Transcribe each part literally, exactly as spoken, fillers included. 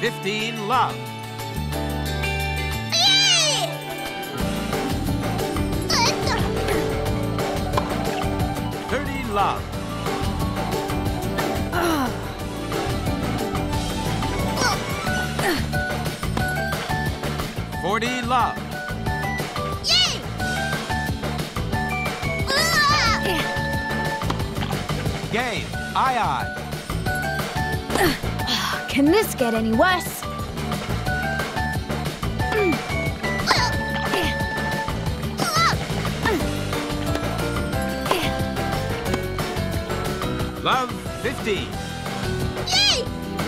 fifteen, love. Yay! thirty, love. forty, love. Yay! Game, aye aye. Can this get any worse? Love, fifteen. Yay!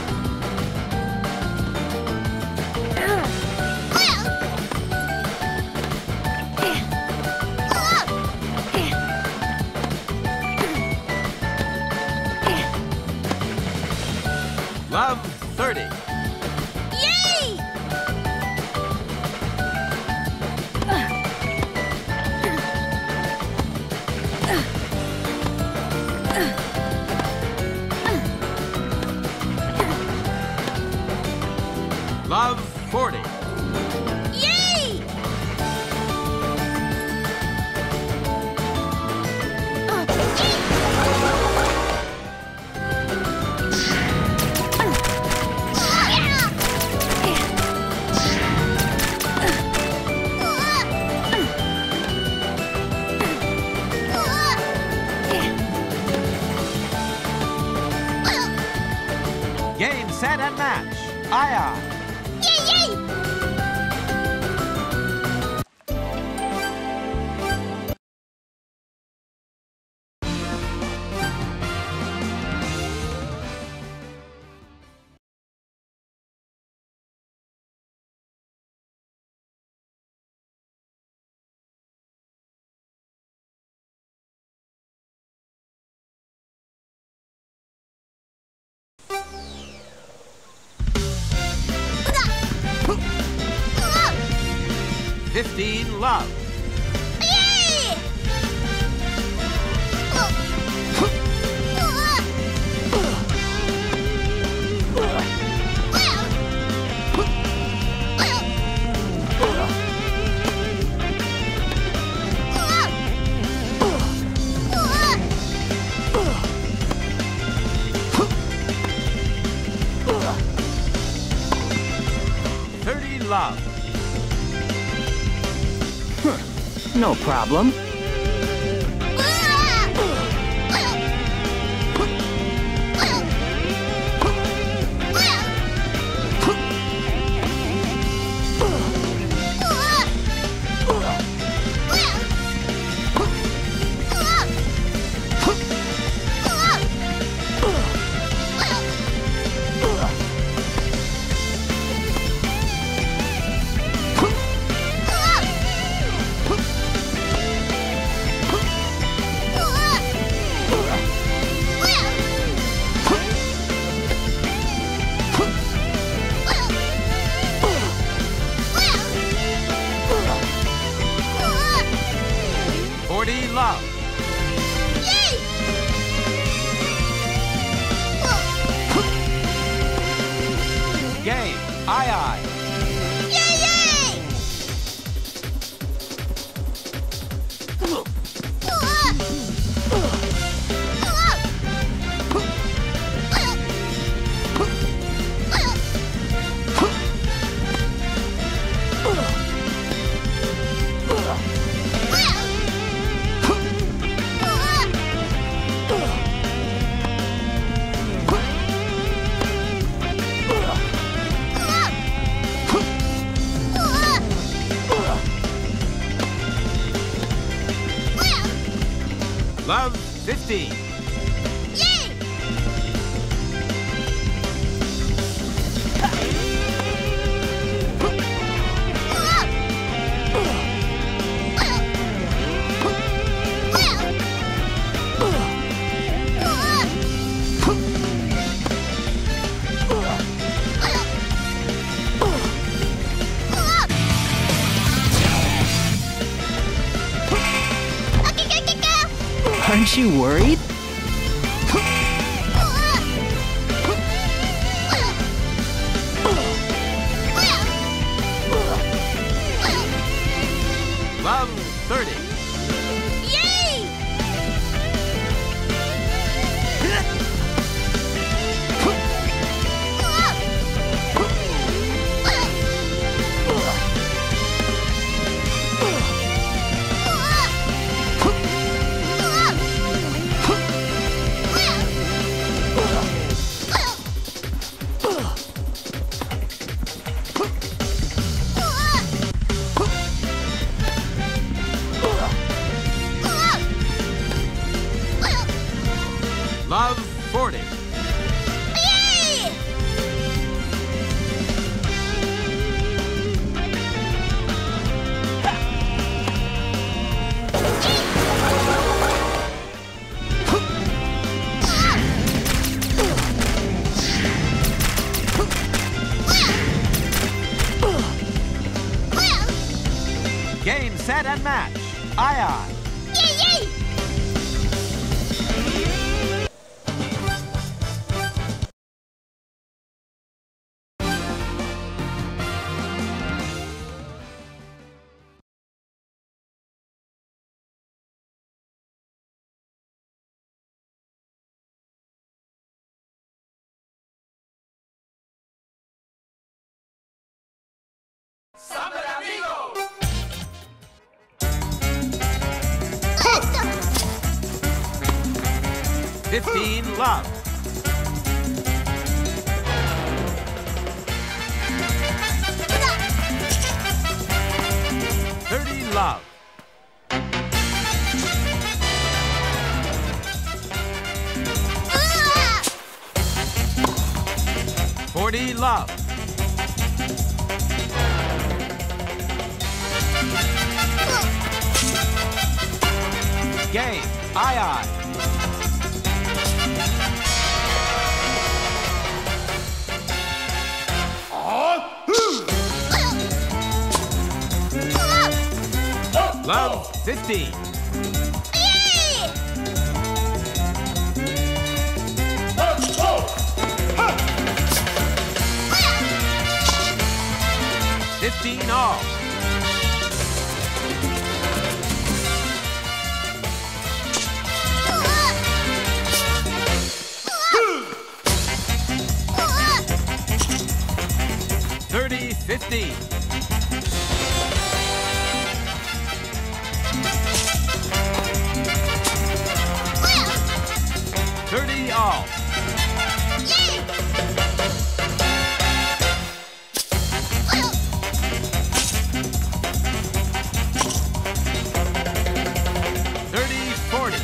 Love, thirty. Yay! Love, forty. Yay! Game, set, and match. Aye aye. Yay, yay! fifteen, love. Yay! thirty, love. No problem. forty, love. Yay! Game, aye aye. Yay, yay! Love, fifteen. Yay! Aren't you worried? set, and match. Aye, aye. Yay, yay! fifteen, love. thirty, love. forty, love. Game. Aye, aye. Love, fifteen. Yay! fifteen, all. thirty, fifteen. thirty, all. thirty, forty.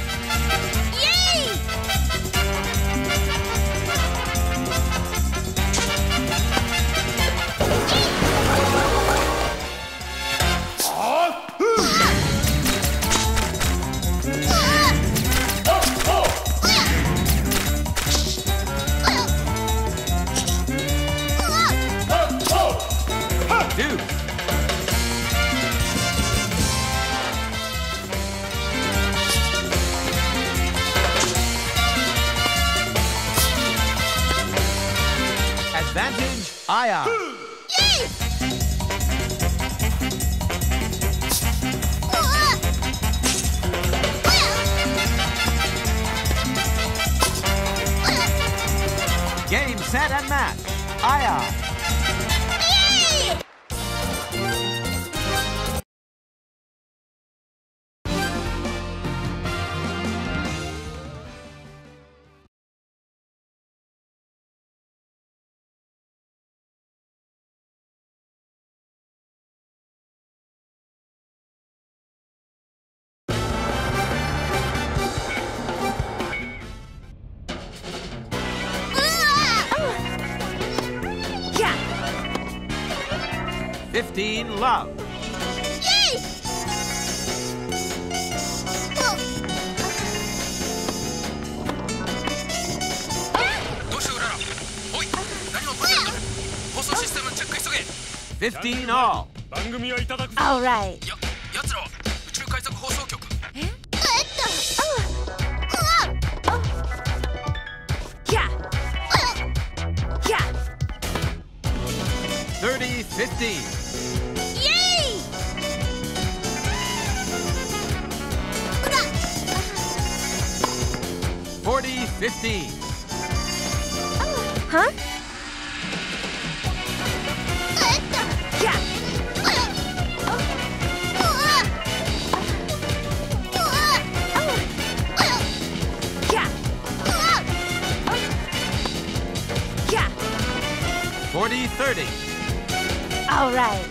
Deuce. Advantage, aye, aye. Game, set, and match. Aye, aye. fifteen, love. fifteen, all. All right. Yeah. Yeah. thirty, fifteen. forty, fifteen. Huh? Yeah. Yeah. Yeah. forty, thirty. All right.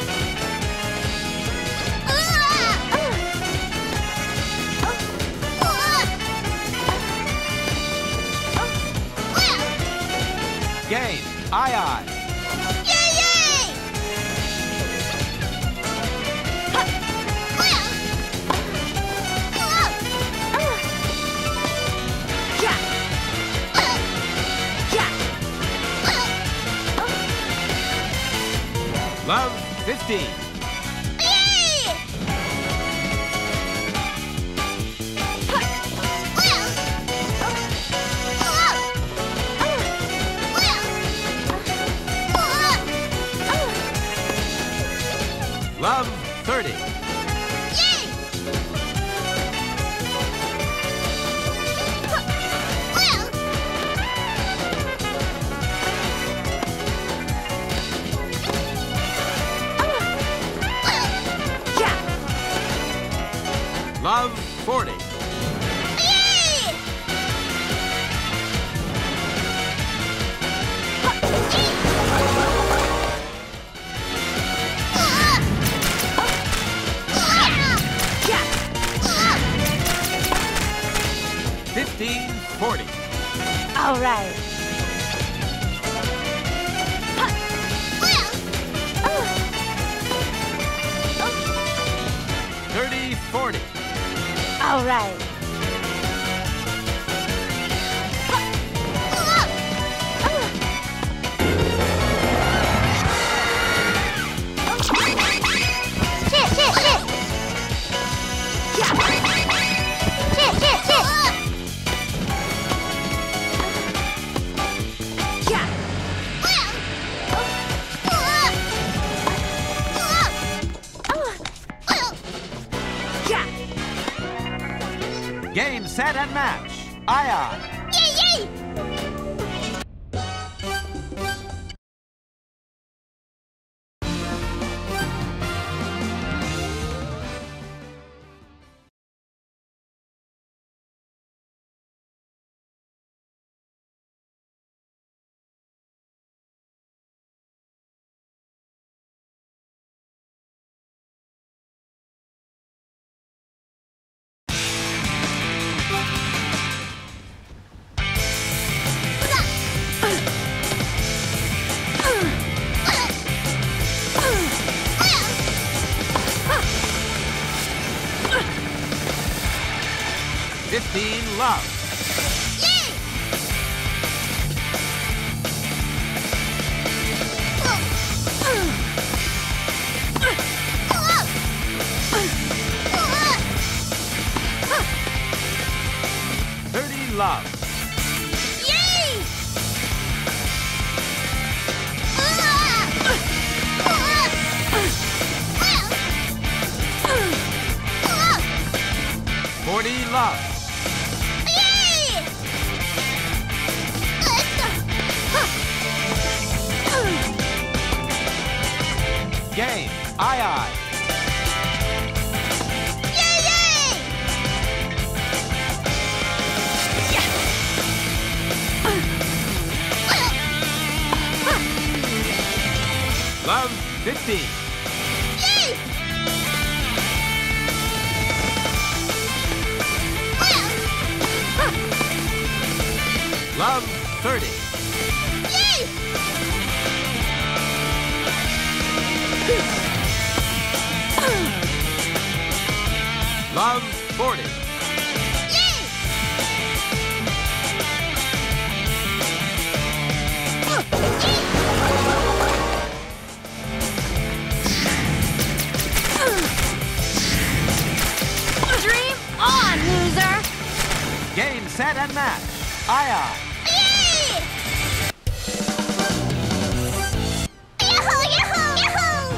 Game, aye, aye. Love, fifteen. Love thirty. Yay! Well. Yeah. Love forty. Yay! Yeah. Fifteen forty. All right. Thirty forty. All right. Shit, shit, shit! Yeah. Shit, shit, shit! Yeah. Yeah. Game, set, and match. Aye, aye. Yay, yay! Fifteen love. Yay! Thirty love. Yay! Forty love. Yay! Game, aye, aye. Yay, yay! Love fifteen. Yay! Love thirty. Yay! Love forty. Yay! Dream on, loser. Game, set, and match. Aye, aye. Yay! Yahoo! Yahoo! Yahoo!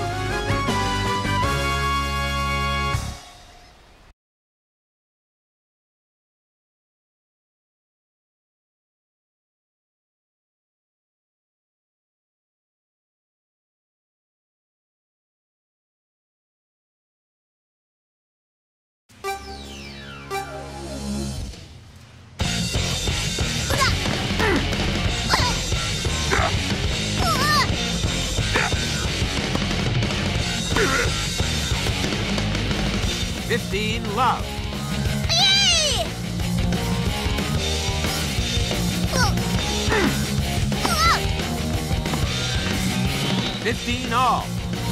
Fifteen love. Yay! Fifteen all.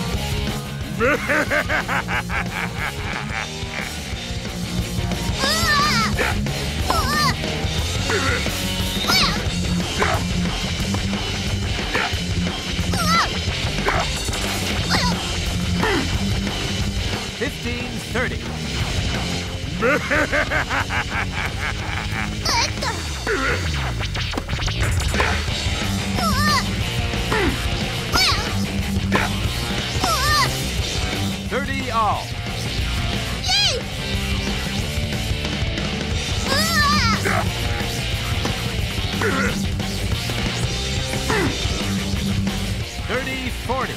Fifteen thirty. all. Yay! Ah! thirty forty.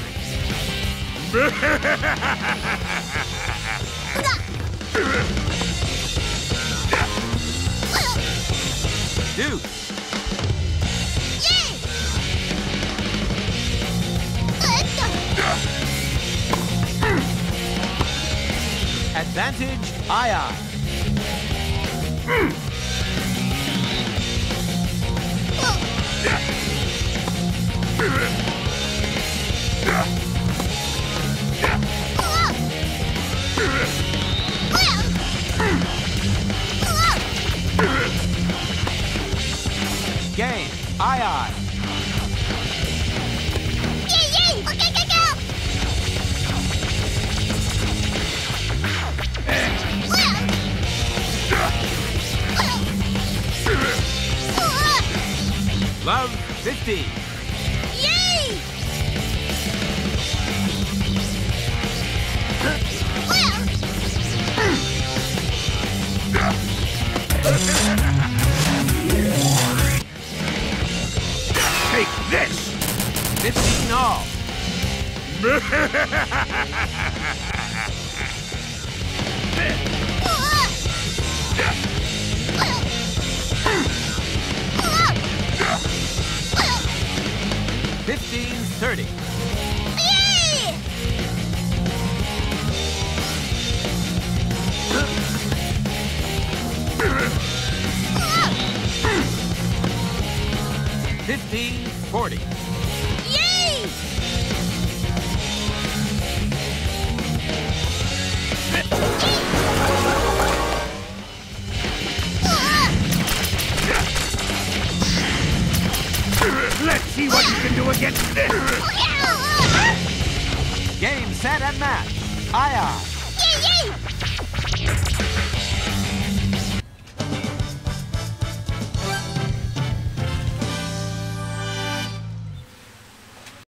Deuce. Yay! Advantage, aye, Game, aye, aye. Yay, yay! Okay, go, go! Love, fifty. Yay! Take this. fifteen all. fifteen thirty. Yay! fifteen forty. Yay! Let's see what you can do against this. Yeah! Game, set, and match. Aye, aye. Yay, yay!